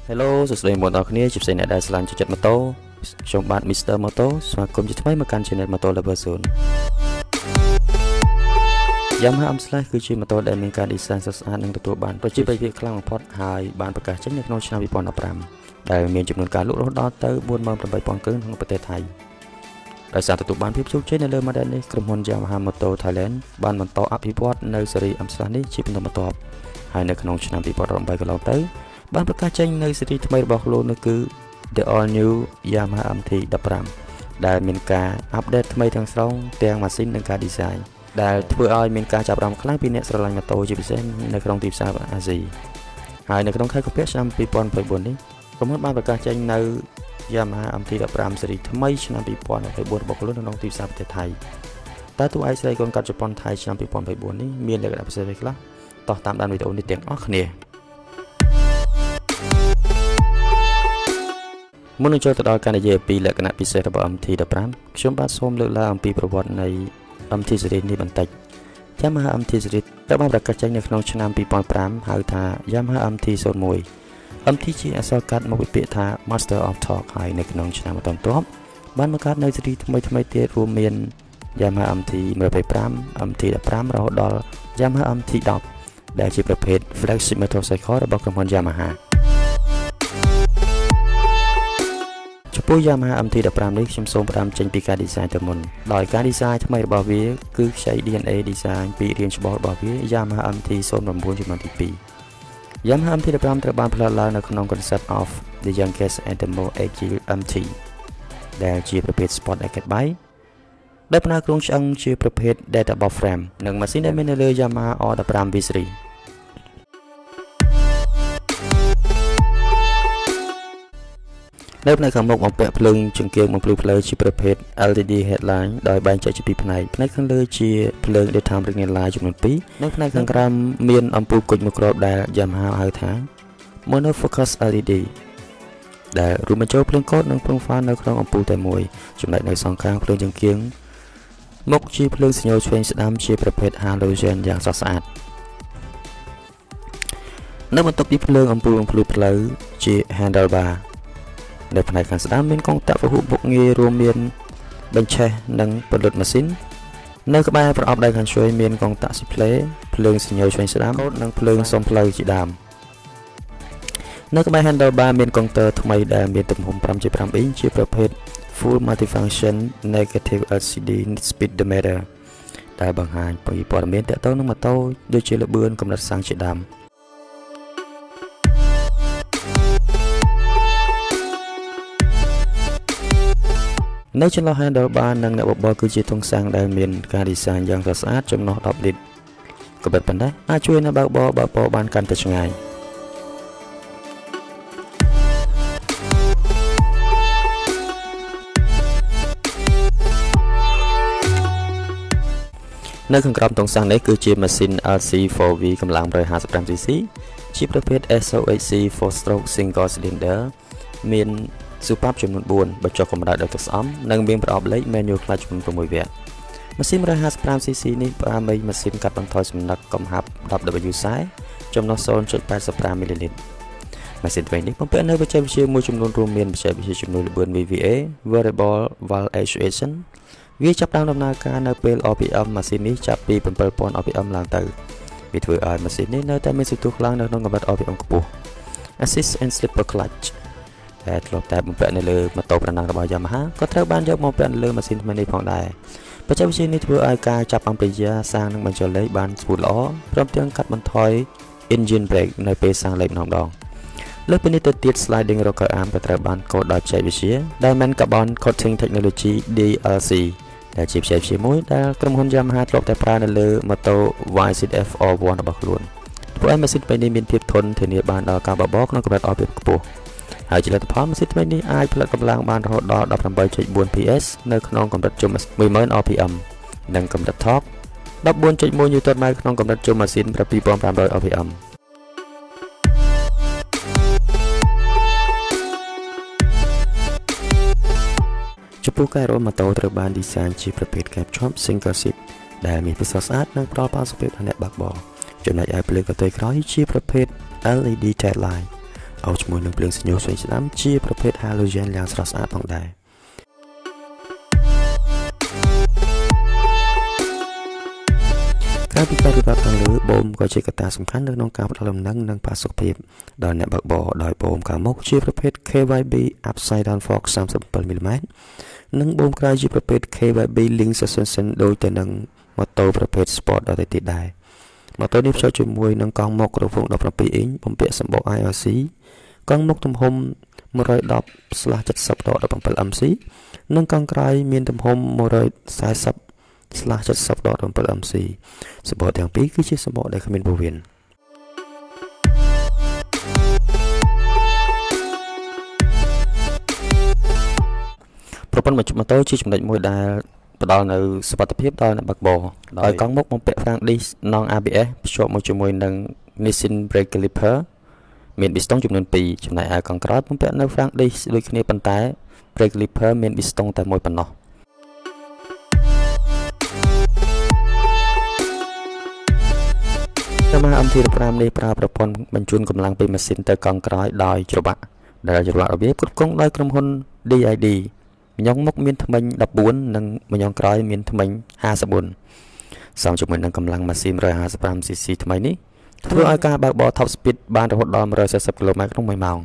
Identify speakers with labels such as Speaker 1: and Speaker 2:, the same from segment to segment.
Speaker 1: Hello សួស្តីបងប្អូនគ្នាជាពិសេសអ្នកដែលស្រឡាញ់ចិត្តម៉ូតូខ្ញុំបាទ Mr. Moto ស្វាគមន៍ជាថ្មីមកកាន់ Channel Moto Lover Zone Yamaha M/Slash គឺជាម៉ូតូដែលមានការ design ស្អាតនិងទទួលបានប្រជាប្រិយភាពខ្លាំងបំផុតហើយបានប្រកាសចេញនៅក្នុងឆ្នាំ2015ដែលមានចំនួនការលក់រហូតដល់ទៅ 48,000 គ្រឿងក្នុងប្រទេសថៃដោយសារទទួលបានភាពជោគជ័យនៅលើ model នេះក្រុមហ៊ុន Yamaha Motor Thailand បានបន្តអភិវឌ្ឍនៅស៊េរី M/Slash នេះជាបន្តបន្ទាប់ហើយនៅក្នុងឆ្នាំ2018កន្លងទៅបានប្រកាសចេញនៅស៊េរីថ្មីរបស់ខ្លួននោះគឺ The All New Yamaha MT-15 ដែលមានការអាប់ដេតថ្មីទាំងស្រុងទាំងម៉ាស៊ីននិងការ design ដែលធ្វើឲ្យមានការចាប់អារម្មណ៍ខ្លាំងពីអ្នកស្រឡាញ់ម៉ូតូជាពិសេសនៅក្នុងទីផ្សារអាស៊ីហើយនៅក្នុងខែកុម្ភៈឆ្នាំ2024នេះក្រុមហ៊ុនបានប្រកាសចេញនៅ Yamaha MT-15 ស៊េរីថ្មីឆ្នាំ2024របស់ខ្លួននៅក្នុងទីផ្សារប្រទេសថៃតើតួឯកស្រីកូនកាត់ជប៉ុនថៃឆ្នាំ2024នេះមានលក្ខណៈពិសេសអ្វីខ្លះតោះតាមដានវីដេអូនេះទាំងអស់គ្នាមុននឹងចូលទៅដល់ការនិយាយអំពីលក្ខណៈពិសេសរបស់ MT-15 ខ្ញុំបាទសូមលើកឡើងអំពីប្រវត្តិនៃ MT series នេះបន្តិច Yamaha MT series ត្រូវបានប្រកាសចេញនៅក្នុងឆ្នាំ2005ហៅថា Yamaha MT-01 MT ជាអក្សរកាត់មកពីពាក្យថា Master of Torque ហើយនៅក្នុងឆ្នាំបន្ទាប់បានបង្កើតនៅ series ថ្មីទៀតរួមមាន Yamaha MT-25 MT-15 រហូតដល់ Yamaha MT-10 ដែលជាប្រភេទ flagship motorcycle របស់ក្រុមហ៊ុន Yamahaចំពោះ Yamaha MT-15 នេះខ្ញុំសូមផ្ដើមចេញពីការ design ទៅមុនដោយការ design ថ្មីរបស់វាគឺខ្ចី DNA design ពីរាងច្បល់របស់វា Yamaha MT-09 ជំនាន់ទី2 Yamaha MT-15 ត្រូវបានផលិតឡើងនៅក្នុង concept of the youngest and the most agile MT ដែលជាប្រភេទ sport naked bike ដោយផ្នែកគ្រោងឆ្អឹងជាប្រភេទ Delta Bob frame និងម៉ាស៊ីនដែលមាននៅលើ Yamaha R15 V3នៅផ្នែកខាងមុខបំពាក់ភ្លើងចង្កៀងបំភ្លឺផ្លូវជាប្រភេទ LED headline ដោយបែងចែកជាពីរផ្នែកខាងលើជាភ្លើង daytime running light ចំនួន2និងផ្នែកខាងក្រោមមានអំពូលគុជមួយគ្រាប់ដែល Yamaha ហៅថា monofocus LED ដែលរួមបញ្ចូលភ្លើងកោតនិងភ្លើងហ្វាននៅក្នុងអំពូលតែមួយចំណែកនៅសងខាងភ្លើងចង្កៀងមុខជាភ្លើងសញ្ញោឆ្វេងស្ដាំជាប្រភេទ halogen យ៉ាងស្រស់ស្អាតនៅបន្ទាប់ពីភ្លើងអំពូលបំភ្លឺផ្លូវជា handlebarនៅផ្នែកខាងស្ដាំមានកុងតាក់ពហុមុខងាររួមមានបញ្ឆេះនិងពលិតម៉ាស៊ីននៅក្បែរប្រអប់ដៃខាងឆ្វេងមានកុងតាក់ display ភ្លើងសញ្ញោឆ្វេងស្ដាំនិងភ្លើងសុំផ្លូវជាដើមនៅក្បែរ handlebar មានកុងទ័រថ្មីដែលមានទំហំ 5.5 អ៊ីងជាប្រភេទ full multifunction negative LCD speedometer ដែលបង្ហាញពីព័ត៌មានទាក់ទងនឹងម៉ូតូដូចជាល្បឿនកម្រិតសាំងជាដើមនៅចន្លោះ handlebar និងអ្នកបបរគឺជាទង់សាំងដែលមានការ design យ៉ាងស្រស់ស្អាតចំណុះ10លីត្រក៏ប៉ុន្តែអាចជួយអ្នកបើកបរបានកាន់តែឆ្ងាយនៅខាងក្រោមទង់សាំងនេះគឺជាម៉ាស៊ីន LC4V កម្លាំង 155cc ជាប្រភេទ SOHC 4-stroke single cylinder មានស៊ូប៉ាប់ចំនួន4បញ្ចុះកម្ដៅដោយទឹកស្អំនិងមានប្រអប់លេខ manual clutch ចំនួន6វគ្គម៉ាស៊ីន 155cc នេះផ្ដល់ម៉ាស៊ីនកាត់បន្ថយសំណឹកកំហាប់ 10W40 ចំណុះ 0.85 មីលីលីត្រម៉ាស៊ីនវិញនេះបំពាក់នូវបច្ចេកវិទ្យាមួយចំនួនរួមមានបច្ចេកវិទ្យាជំនួយល្បឿន VVA variable valve actuation វាចាប់ផ្ដើមដំណើរការនៅពេល RPM ម៉ាស៊ីននេះចាប់ពី 7000 RPM ឡើងទៅវាធ្វើឲ្យម៉ាស៊ីននេះនៅតែមានសន្ទុះខ្លាំងនៅក្នុងកម្រិត RPM ខ្ពស់ assist and slipper clutchដែលធ្លាប់តែបំពាក់នៅលើម៉ូតូប្រណាំងរបស់ Yamaha ក៏ត្រូវបានយកមកពាក់នៅលើម៉ាស៊ីនថ្មីនេះផងដែរបច្ចេកវិទ្យានេះធ្វើឲ្យការចាប់អំពីយ៉ាសាំងនិងបញ្ចូលលេខបានស្រួលល្អព្រមទាំងកាត់បន្ថយ engine brake នៅពេលសាំងលេខម្ដងលើសពីនេះទៅទៀត sliding rocker arm ក៏ត្រូវបានកូដដោយបច្ចេកវិទ្យា Diamond Carbon Coating Technology DLC ដែលជាបច្ចេកវិទ្យាមួយដែលក្រុមហ៊ុន Yamaha ធ្លាប់តែប្រើនៅលើម៉ូតូ YZF R1 របស់ខ្លួនធ្វើឲ្យម៉ាស៊ីនថ្មីនេះមានភាពធន់ធានាបានដល់ការបបរក្នុងកម្រិត RPM ខ្ពស់ហើយជាលទ្ធផលម៉ាស៊ីនថ្មីនេះអាចផលិតកម្លាំងបានរហូតដល់ 18.4 PS នៅក្នុងកម្រិតជុំ 10000 RPM និងកម្រិត Torque 14.1 Nm ក្នុងកម្រិតជុំម៉ាស៊ីន 2500 RPM ចំពោះកែរ៉ូម៉ូតូត្រូវបាន design ជាប្រភេទ cab shop single seat ដែលមានភាពស្រស់ស្អាតនិងផ្ដល់ផាសុកភាពដល់អ្នកបើកបរចំណែកឯភ្លើងកន្ទុយក្រោយជាប្រភេទ LED tail light អោជាមួយនឹងភ្លើងសញ្ញោស្វែងស្ដាំជាប្រភេទ halogen យ៉ាងស្រស់ស្អាតផងដែរការពិការវិបត្តិខាងលើបូមក៏ជាកត្តាសំខាន់នៅក្នុងការផ្ដល់លំនឹងនិងផាសុកភាពដល់អ្នកបើកបរដោយបូមខាងមុខជាប្រភេទ KYB Upside Down Fork 37 mm និងបូមក្រោយជាប្រភេទ KYB Link Suspension ដូចទៅនឹងម៉ូតូប្រភេទ Sport ដទៃទៀតដែរម៉ូតូនេះភ្ជាប់ជាមួយនឹងកង់មុខរង្វង់17អ៊ីងបំពាក់សម្បក IRC កង់មុខទំហំ 110/70/17 MC និងកង់ក្រោយមានទំហំ 140/70/17 MC សម្បកទាំងពីរគឺជាសម្បកដែលគ្មានពោះវៀនប្រព័ន្ធបញ្ជិតម៉ូតូជាចំណុចមួយដែលផ្ដល់នូវសុវត្ថិភាពដល់អ្នកបើកបរដោយកង់មុខបំពាក់ Frank Disc ណង់ ABS ភ្ជាប់មកជាមួយនឹង Nissin Brake Caliper មានប៊ីស្តុងចំនួន2ចំណែកឯកង់ក្រោយបំពាក់នៅ Frank Disc ដូចគ្នាប៉ុន្តែ Brake Caliper មានប៊ីស្តុងតែមួយប៉ុណ្ណោះYamaha MT-15 នេះប្រើប្រព័ន្ធបញ្ជូនកម្លាំងពីម៉ាស៊ីនទៅកង់ក្រោយដោយច្របាក់ដែលច្របាក់របៀបគ្រប់គ្រងដោយក្រុមហ៊ុន DID ម្យ៉ាងមុខមានធ្មេញ14និងម្យ៉ាងក្រោយមានធ្មេញ54សំជាមួយនឹងកម្លាំងម៉ាស៊ីន 155cc ថ្មីនេះធ្វើឲ្យការបើកបរ Top Speed បានរហូតដល់ 140 km ក្នុង1ម៉ោង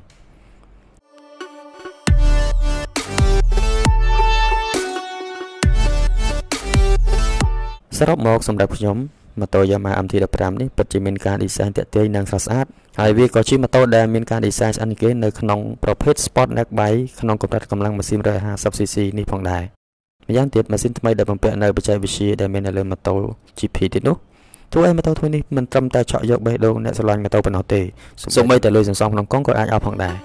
Speaker 1: សរុបមកសម្រាប់ខ្ញុំម៉ូតូ Yamaha MT-15 នេះពិតជាមានការ design ទាក់ទាញនិងស្រស់ស្អាតហើយវាក៏ជាម៉ូតូដែលមានការ design ស្អាតគេនៅក្នុងប្រភេទ Sport Neck Bike ក្នុងកម្រិតកម្លាំងម៉ាស៊ីន 150cc នេះផងដែរម្យ៉ាងទៀតម៉ាស៊ីនថ្មីដែលបំពាក់នៅបច្ចេកវិទ្យាដែលមាននៅលើម៉ូតូ GP ទៀតនោះធ្វើឲ្យម៉ូតូថ្មីនេះមិនត្រឹមតែឆក់យកបេះដូងអ្នកស្រឡាញ់ម៉ូតូប៉ុណ្ណោះទេសូម្បីតែលុយសន្សំក្នុងកង់ក៏អាចអស់ផងដែរ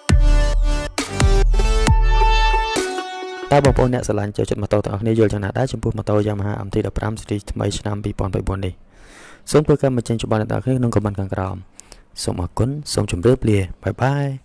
Speaker 1: តើបងប្អូនអ្នកស្រឡាញ់ចូលចិត្តម៉ូតូទាំងអស់គ្នាយល់យ៉ាងណាដែរចំពោះម៉ូតូ Yamaha MT-15 series ថ្មីឆ្នាំ2024នេះសូមជួយcommentបញ្ចេញច្បាស់ដល់អ្នកទាំងអស់គ្នាក្នុង comment ខាងក្រោមសូមអរគុណសូមជម្រាបលាបាយបាយ